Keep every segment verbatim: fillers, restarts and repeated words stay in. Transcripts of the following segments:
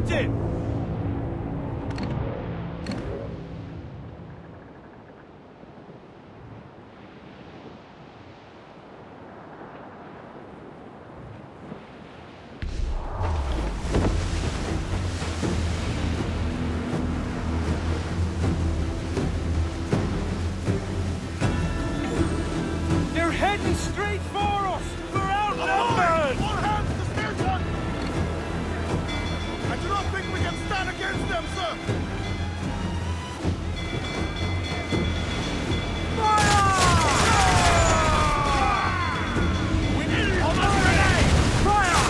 Captain! They're heading straight for us! We're outnumbered! All hands to station! I do not think we can stand against them, sir! We need it! Almost ready! Fire!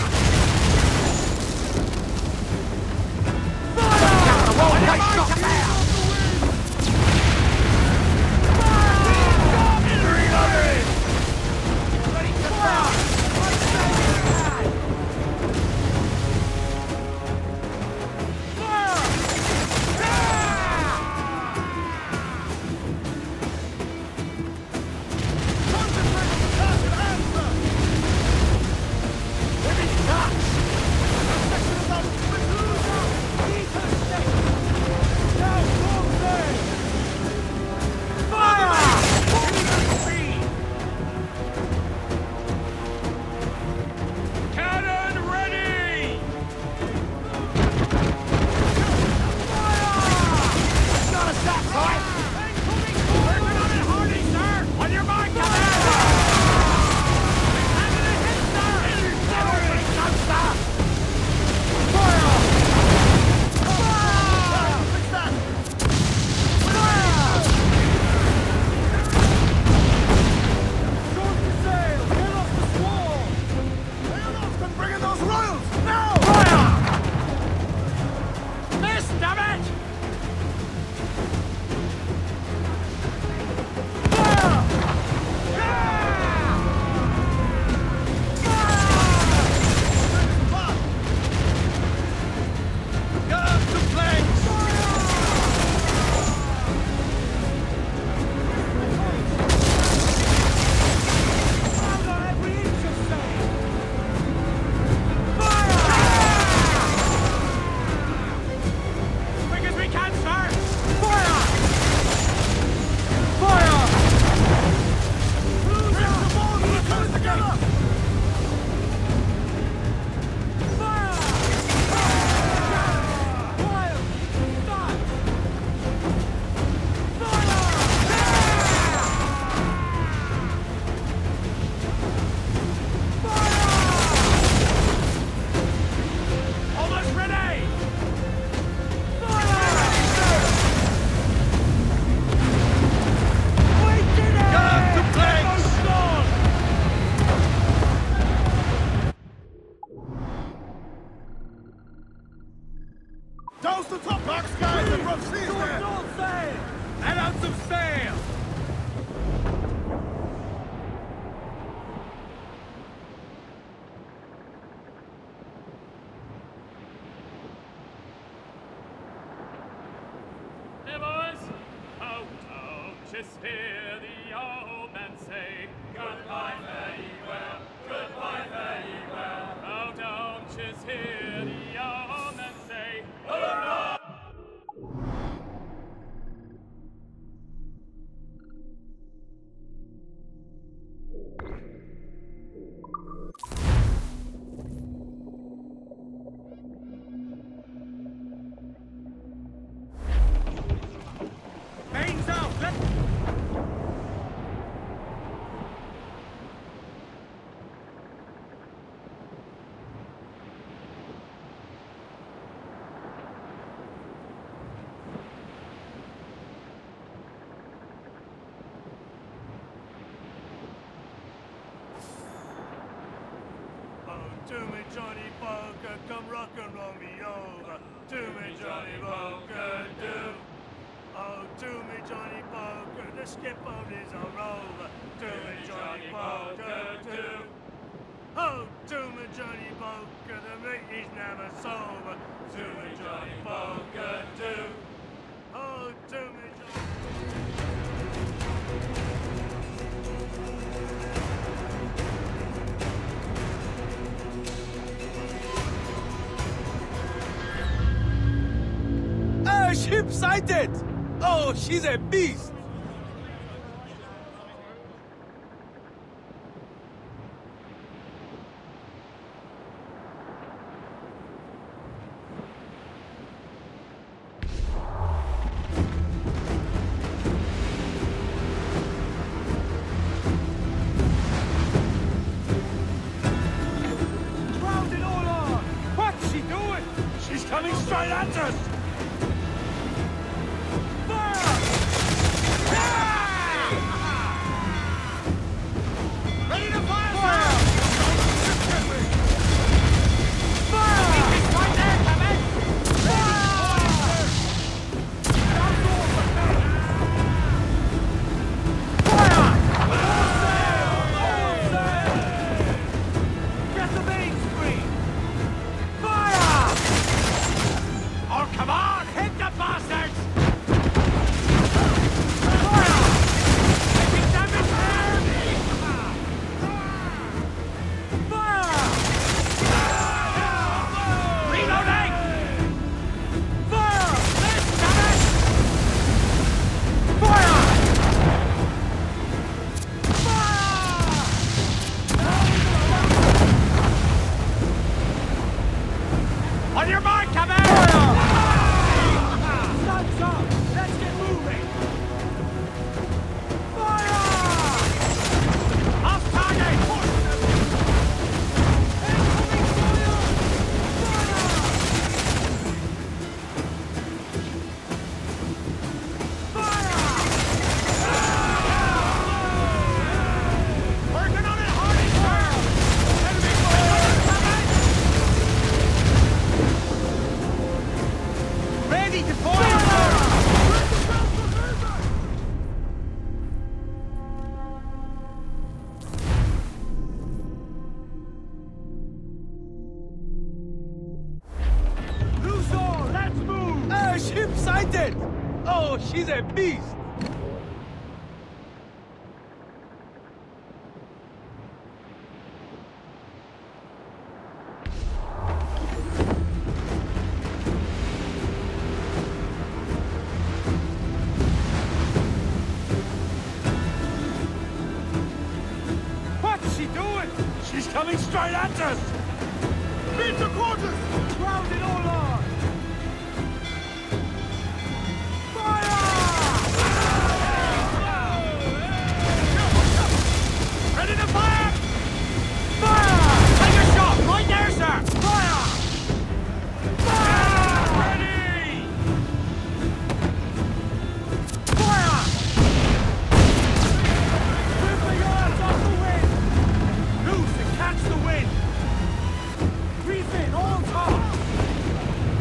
Douse the top box, guys, and rough seas there! Don't sail! Let out some sail! Hey boys! Oh, don't just hear the old man say goodbye, fare ye well, goodbye, fare ye well. Oh, don't just hear the old man say hurrah! Mains out! Let... To me, Johnny Poker, come rock and roll me over. To me, Johnny Poker, do. Oh, to me, Johnny Poker, the skip boat is a rover. To me, Johnny Poker, do. Oh, to me, Johnny Poker, the meat is never sober. To me, Johnny Poker, do. Oh, to me, Johnny... ship sighted! Oh, she's a beast! Coming straight at us! Fire! Ready to fire! Fire! Fire! He's right there, coming! Fire! Fire! All sail! All sail! Get the mains free! Fire! Oh, come on! Hit the bastards! Fire! Taking damage there! Fire! Reloading! Fire! Let's damage! Fire! Fire! On your mark, come in! Sun's up! Let's get moving! Fire! Off target! Incoming fire! Fire! Fire! Working on it hard and firm! Enemy fire coming! Ready to fire! Loose all, let's move! Ah, ship sighted! Oh, she's a beast! What's she doing? She's coming straight at us! Beat the quarters! Ground it all on! Fire! Ready to fire! Fire! Take a shot! Right there, sir! Fire! Fire! Ready! Fire! Rip the yards off the wind! Loose and catch the wind! Refit all tops!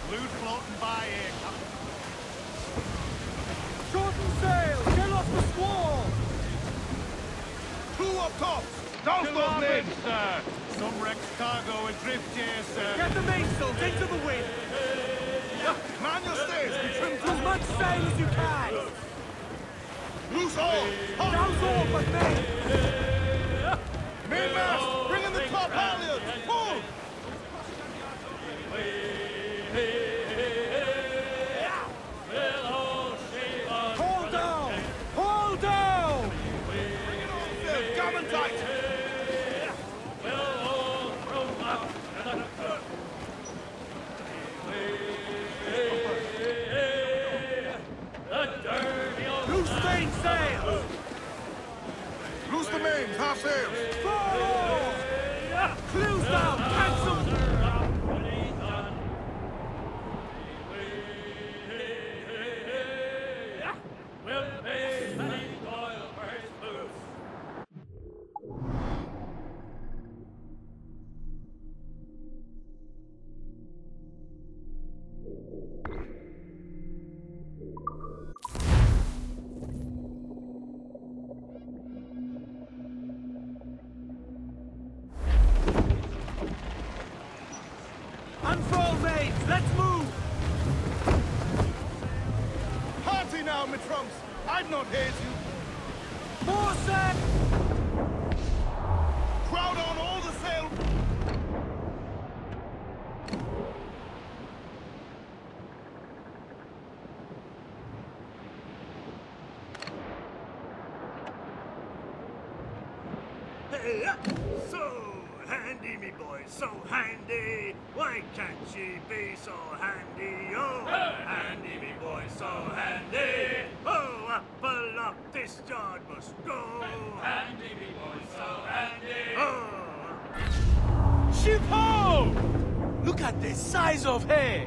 Loot floating by here, Captain. Shorten sail! Get off the squall! Two up tops! Douse those men, sir! Some wrecked cargo adrift here, sir. Get the mainsails into the wind! Man your stays, we trim As much sail as you can! loose all! Douse all but main! Main mast! Bring in the top halyards! Pull! Hold down! Hold down! They're gammon tight! Loose main sails! Loose the mains, half sails! Fire! Clews down! Cancel! Unfurl mains! Let's move! Hearty now, me trumps! I'd not hate you! More sail! Crowd on all the sail! So handy, me boy, so handy. Why can't she be so handy? Oh, handy, me boy, so handy. Oh, up a lock, this yard must go. Handy, me boy, so handy. Oh. Ship ho! Look at the size of her!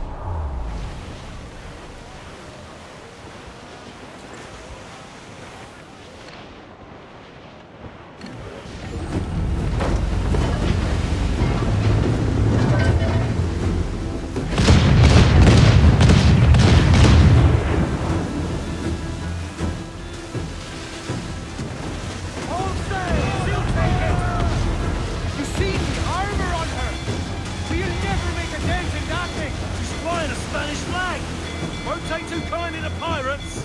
Hold sail! She'll take it! You see the armor on her! We'll never make a dent in that thing! She's flying a Spanish flag! Won't take too kindly to pirates!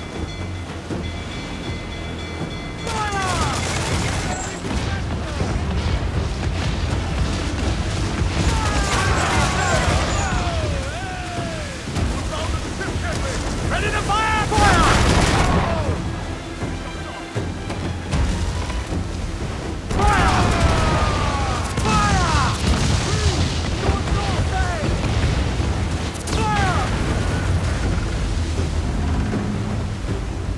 Fire! Ready to fire! Fire! Fire! Fire! Short sail, sail! Fire!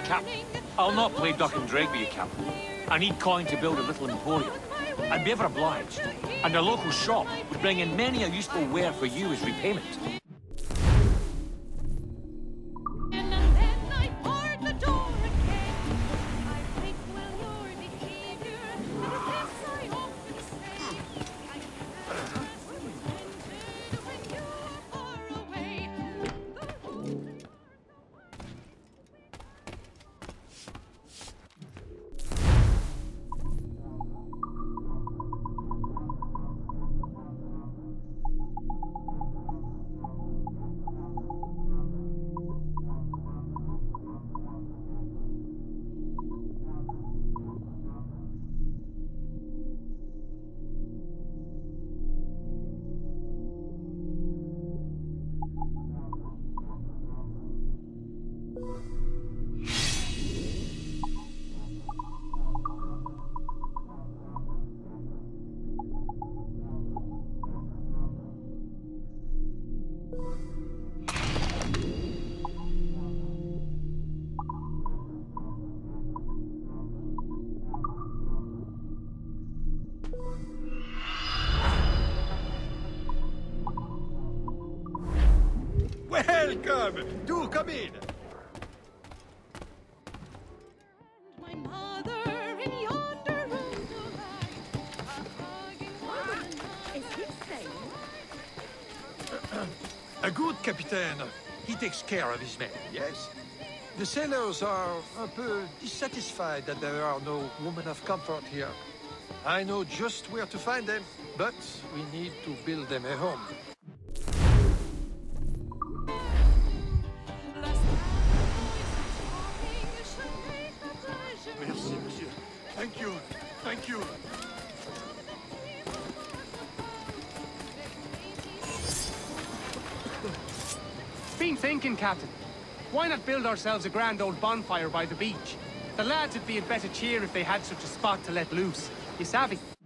Cap, I'll not play duck and drag with you, Captain. I need coin to build a little emporium. I'd be ever obliged. And a local shop would bring in many a useful ware for you as repayment. Welcome! Do come in! My mother in yonder room Is he saying? A good captain. He takes care of his men, yes? The sailors are un peu dissatisfied that there are no women of comfort here. I know just where to find them, but we need to build them a home. Merci, monsieur. Thank you. Thank you. Been thinking, Captain. Why not build ourselves a grand old bonfire by the beach? The lads would be in better cheer if they had such a spot to let loose. You savvy?